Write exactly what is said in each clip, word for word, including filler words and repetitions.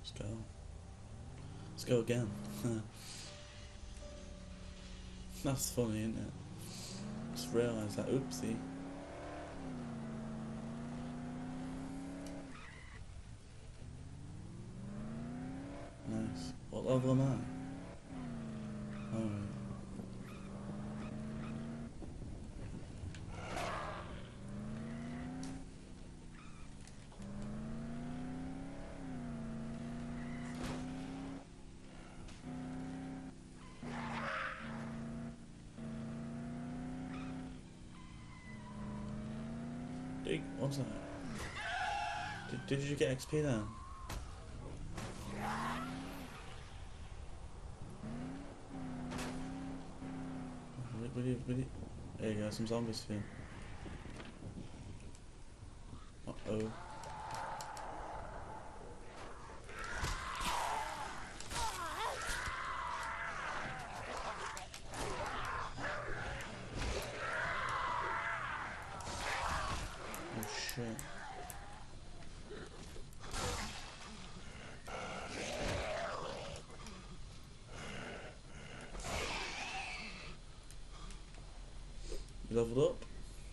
Let's go. Let's go again. That's funny, isn't it? Just realised that. Oopsie. Nice. What level am I? Alright. Dig, what's that? Did, did you get X P then? Will you, will you, there you go, some zombies here. Uh oh. Oh shit. You leveled up?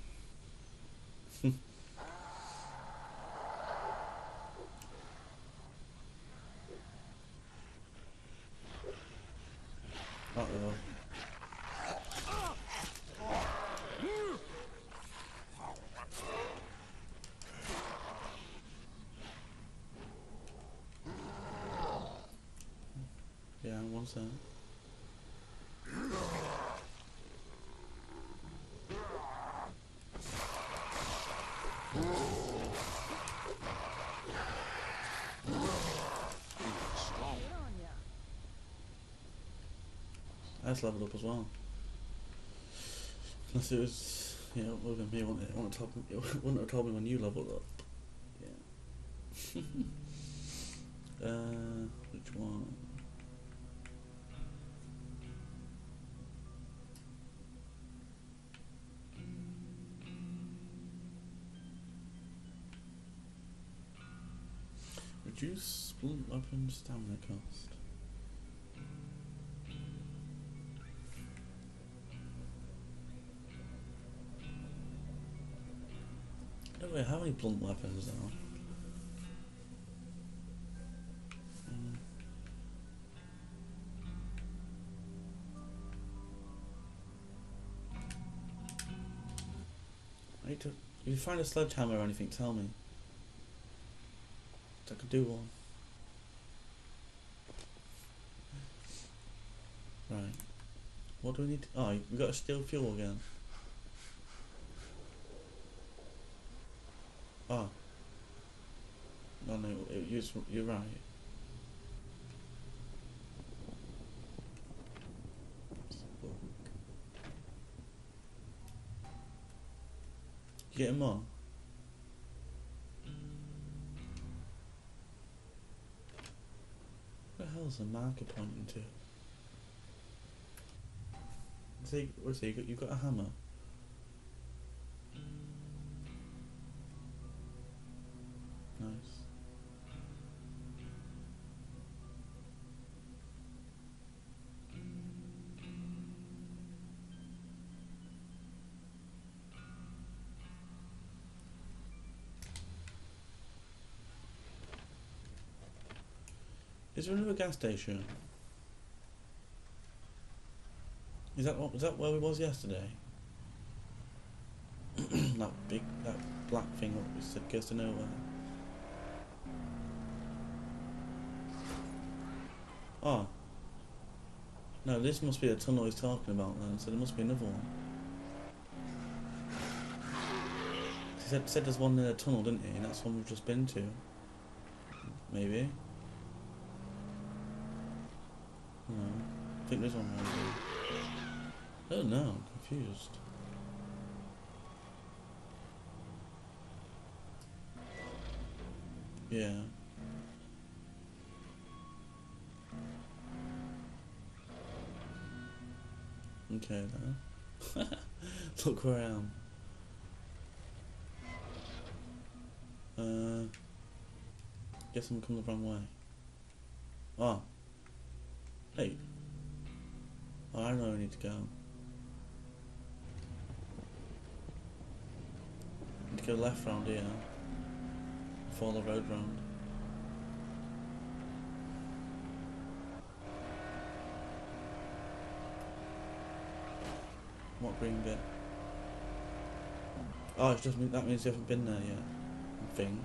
Uh oh. Yeah, one sec. That's leveled up as well. Unless it was, yeah, it would have been me. It wouldn't, it wouldn't, have told me, it wouldn't have told me when you leveled up. Yeah. uh, which one? Reduce blunt weapon stamina cost. I don't really have any blunt weapons though. Mm. I need to. If you find a sledgehammer or anything, tell me. I could do one. Right. What do we need to, oh, we got to steal fuel again. Oh. No, no, it, you're, you're right. You getting more? What the hell's the marker pointing to? See, what's it? You got, you got a hammer. Nice. Is there another gas station? Is that what, is that where we was yesterday? That big, that black thing that gets to nowhere. Oh. No, this must be the tunnel he's talking about then, so there must be another one. He said, said there's one in a tunnel, didn't he? And that's one we've just been to. Maybe. No. I think there's one around here. I don't know, I'm confused. Yeah. Okay then. Look where I am. Uh, guess I'm coming the wrong way. Oh. Hey. Oh, I know where I need to go. I need to go left round here. Follow the road round. What green bit? Oh, it's just that means you haven't been there yet. I think.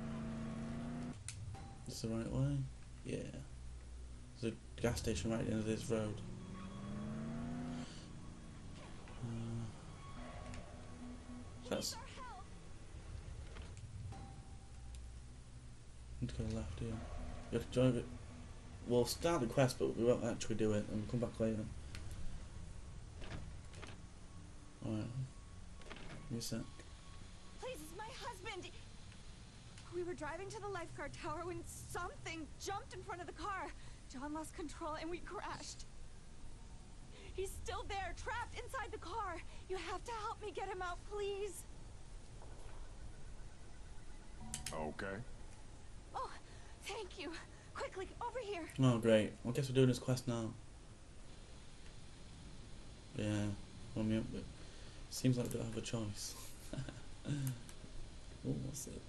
Is this the right way? Yeah. There's a gas station right at the end of this road. Uh, that's. Need to go left here. You have to join it. We'll start the quest, but we won't actually do it, and we'll come back later. Alright. Give me a sec. Please, it's my husband. We were driving to the lifeguard tower when something jumped in front of the car. John lost control and we crashed. He's still there, trapped inside the car. You have to help me get him out, please. Okay. Oh, thank you. Quickly, over here. Oh, great. I guess we're doing this quest now. Yeah. Well, I mean, it seems like we don't have a choice. Oh, what's it?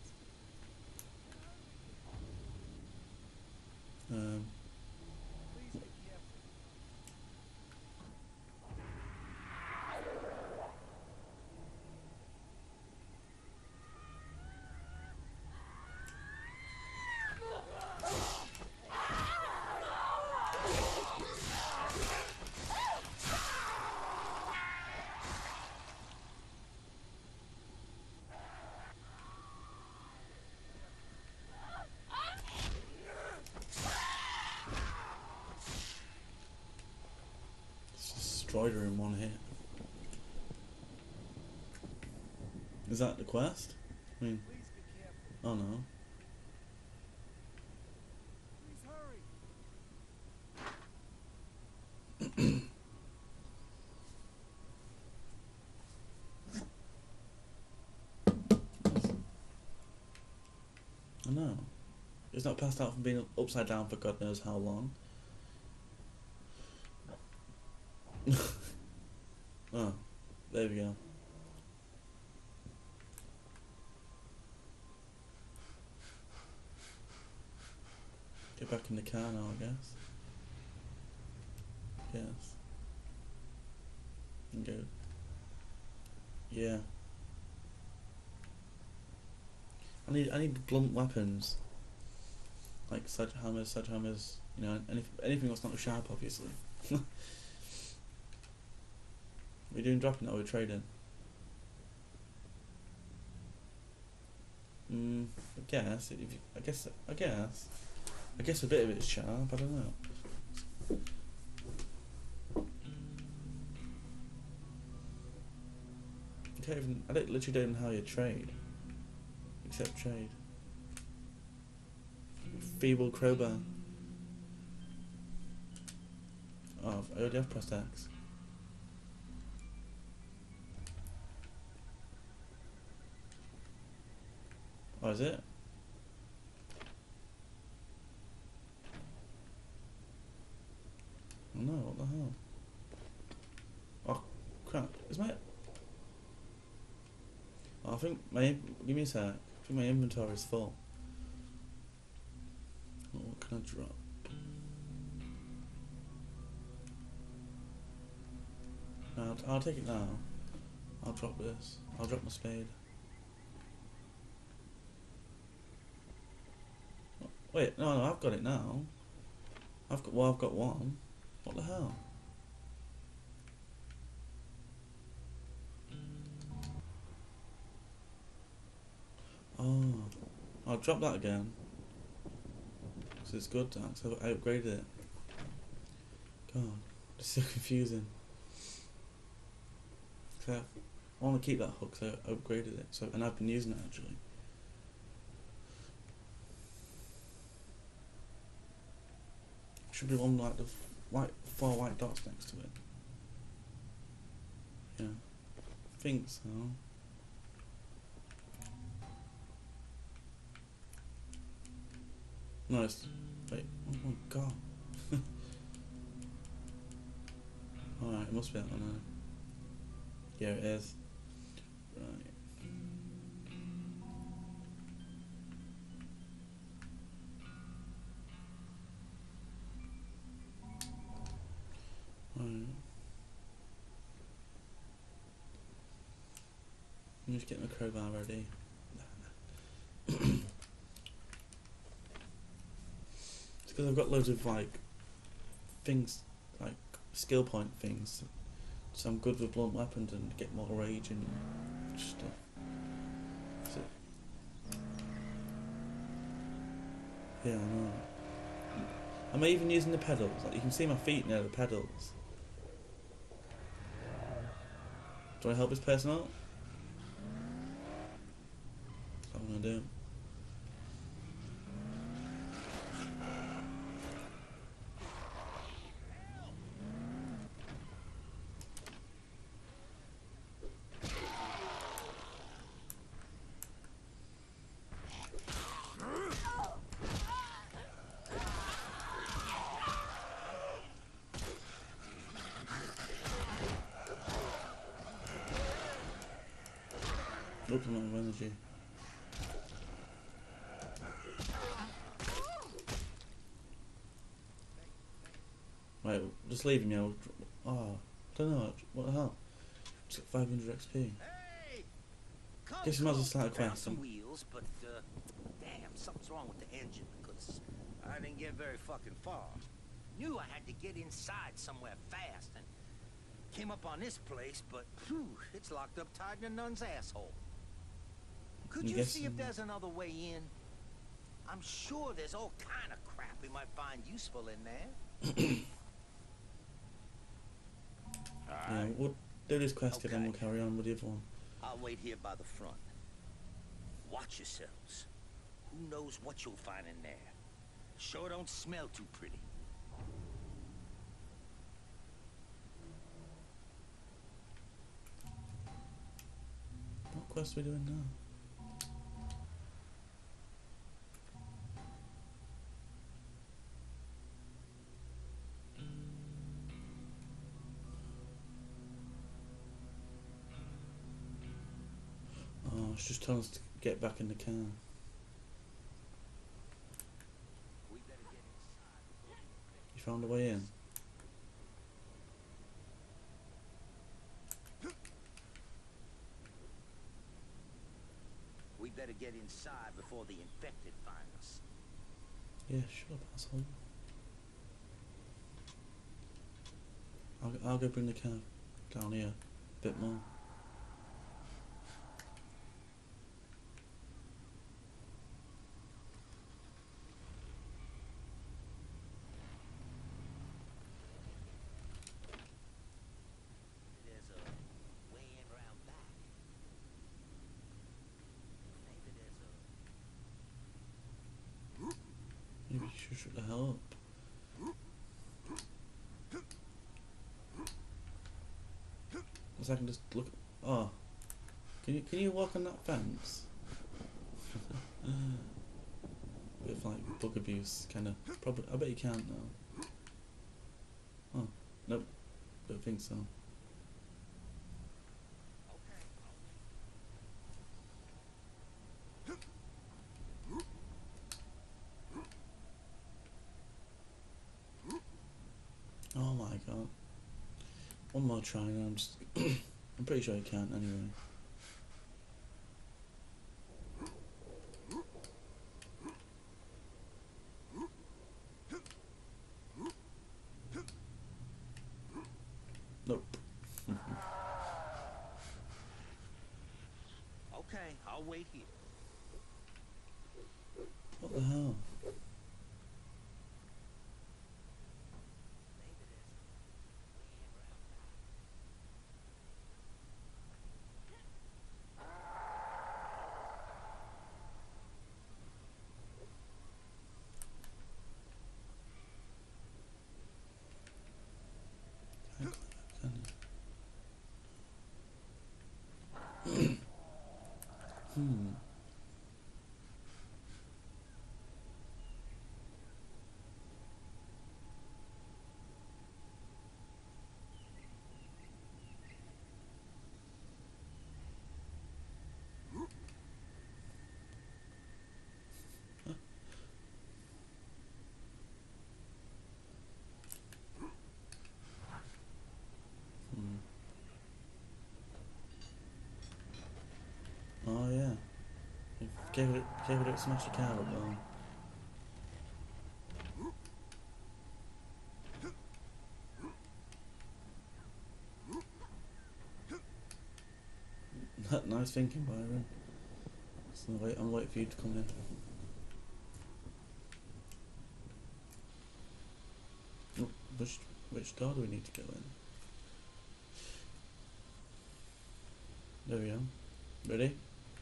Um. Destroyed her in one hit. Is that the quest? I mean, oh no. I know. It's not passed out from being upside down for God knows how long. Oh, there we go. Get back in the car now, I guess. Yes. And go. Yeah. I need I need blunt weapons. Like sledgehammers, sledgehammers, you know, anything anything that's not sharp, obviously. We're doing dropping that or we're trading? Mm, I guess. If you, I guess. I guess. I guess a bit of it's sharp. I don't know. I can't even. I don't literally don't know how you trade. Except trade. Feeble crowbar. Oh, I already have pressed X. Oh, is it? Oh no, what the hell? Oh, crap. Is my... Oh, I think my... Give me a sec. I think my inventory is full. Oh, what can I drop? No, I'll, I'll take it now. I'll drop this. I'll drop my spade. Wait, no, no, I've got it now. I've got, well, I've got one. What the hell? Oh, I'll drop that again. So it's good now, so I upgraded it. God, it's so confusing. So I want to keep that hook, so I upgraded it. So and I've been using it actually. Should be one like the white four white dots next to it. Yeah, I think so. No, it's Wait, oh my god. Alright, it must be that one now. Yeah, it is. Right. Alright. I'm just getting my crowbar ready. It's because I've got loads of like things, like skill point things, so I'm good with blunt weapons and get more rage and stuff. So, yeah, I know. Am I even using the pedals? Like you can see my feet near the pedals. Do I help this person out? That's what I'm gonna do. Look, I'm out of energy. Right, just leaving me. I'll, oh, I don't know. What the hell? Just got five hundred X P. Hey, come, Guess you might as well come. start a Found quest. some wheels, but uh, damn, something's wrong with the engine because I didn't get very fucking far. Knew I had to get inside somewhere fast and came up on this place, but whew, it's locked up tight in a nun's asshole. Could I'm you see guessing- if there's another way in? I'm sure there's all kind of crap we might find useful in there. Yeah, we'll do this quest and then Okay. we'll carry on with the other one. I'll wait here by the front. Watch yourselves. Who knows what you'll find in there? Sure don't smell too pretty. What quest are we doing now? Oh, it's just telling us to get back in the car. We better get inside. You found a way in? We better get inside before the infected find us. Yeah, sure, asshole. I'll, I'll go bring the car down here a bit more. There's a way in round back. Maybe there's a... Maybe you should shut the hell up. Because I can just look. Oh, can you can you walk on that fence? Bit of like bug abuse, kind of. Probably, I bet you can't now. Oh, nope, don't think so. Oh my god. One more try and I'm just I'm pretty sure I can't anyway. Nope. Okay, I'll wait here. What the hell? Maybe there's a way in round back. Can't climb up, can I? Hmm. Careful, careful, don't smash the car up though. Nice thinking, Byron. So I'm wait, I'm waiting for you to come in. Oh, which which door do we need to go in? There we are. Ready?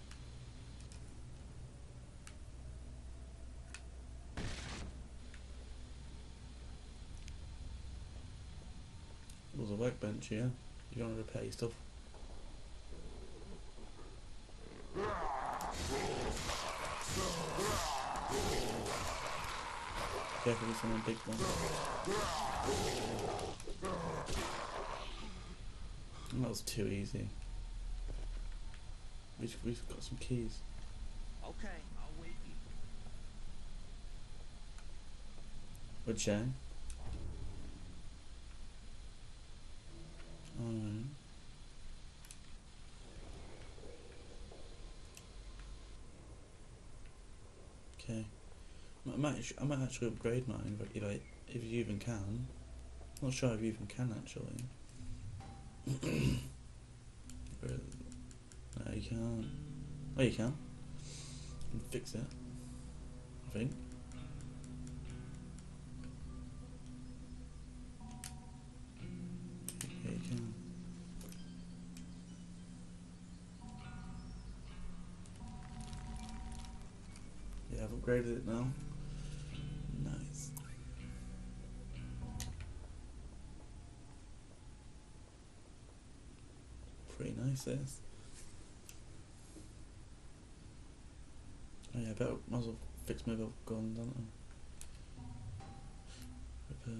There's a workbench here. You want to repair your stuff. Careful with some big ones. That was too easy. We've, we've got some keys. Okay, I'll wait. With Shane. Alright. Okay. I might, I might actually upgrade mine if I, if you even can. Not sure if you even can actually. No, you can't. Oh, you can. You can fix it. I think. Yeah, you can. Yeah, I've upgraded it now. Nice. Pretty nice, this. Oh yeah, I better, might as well fix my little gun, don't I? Repair.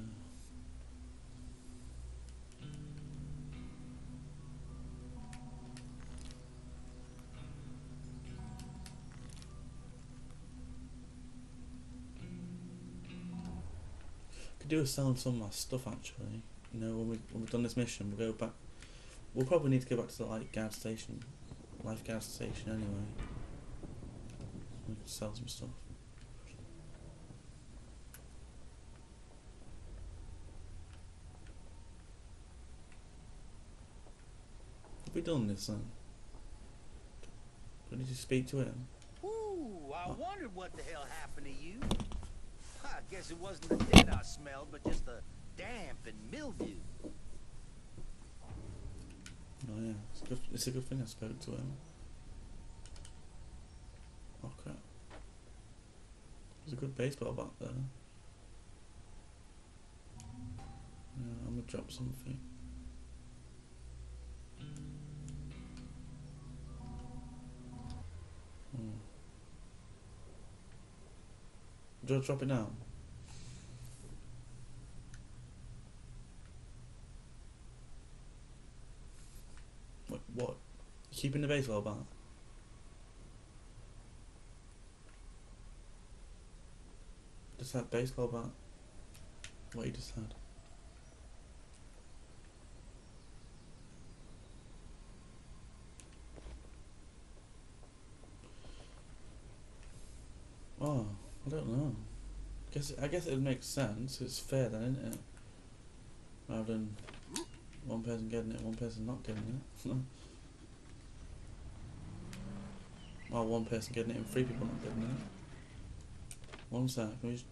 Could do with selling some of my stuff actually. You know, when we when we've done this mission, we'll go back. We'll probably need to go back to the light gas station, life gas station anyway. We can sell some stuff. Have we done this then? Do we need to speak to him? Ooh, I Oh. wondered what the hell happened to you. I guess it wasn't the dead I smelled, but just the damp and mildew. Oh yeah, it's a good, it's a good thing I spoke to him. Oh crap. There's a good baseball bat there. Yeah, I'm gonna drop something. Hmm. Do I drop it now? What? What? You keeping the baseball bat? Just that baseball bat? What you just had? Oh, I don't know. Guess I guess it makes sense. It's fair then, isn't it? Rather than one person getting it, one person not getting it. Or one person getting it and three people not getting it. One sec. Can we just...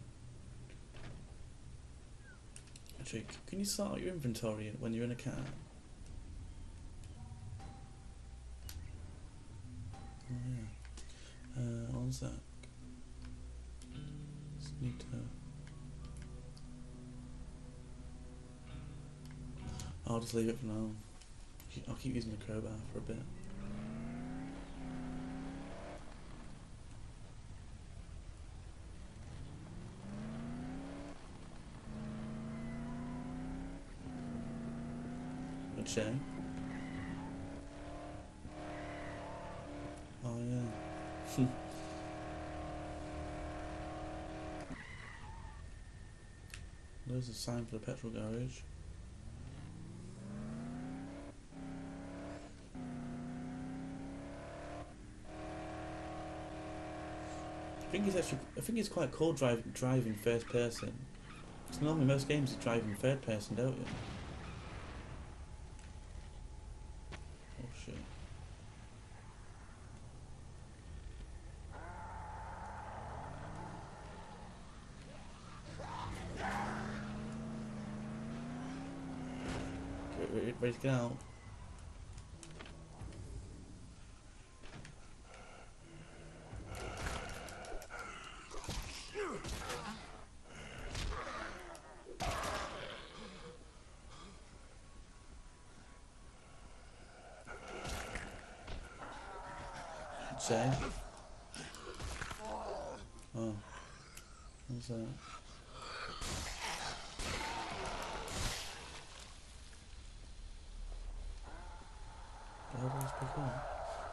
Actually, can you sort out your inventory when you're in a car? Oh yeah. Uh, one sec. Just need to... I'll just leave it for now. I'll keep using the crowbar for a bit. Good shame. Oh yeah. There's a sign for the petrol garage. think it's actually. I think it's quite cool driving driving first person. Because normally most games you drive in third person, don't you? Oh shit. Get ready, ready to get out. Say. Oh. What's that? How do I pick up?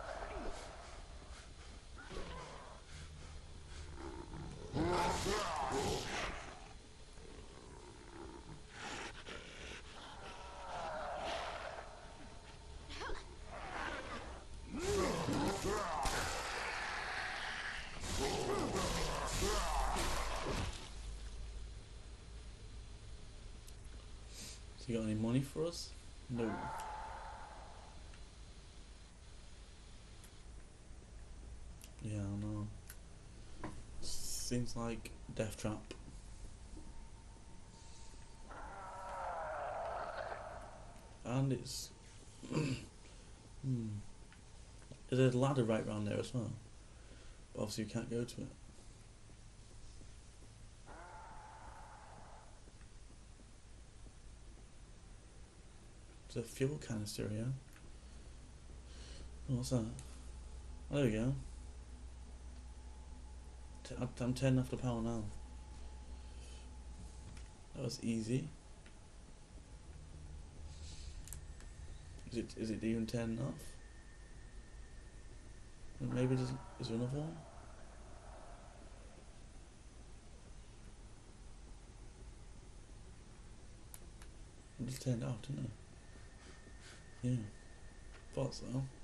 So you got any money for us? No. Yeah, I know. Seems like death trap. And it's hmm. There's a ladder right round there as well. But obviously you can't go to it. There's a fuel canister here. Oh, what's that? Oh, there we go. T I'm turning off the power now. That was easy. Is it is it even turning off? And maybe there's, is there another one? I just turned it off, didn't I? Yeah. Thought so.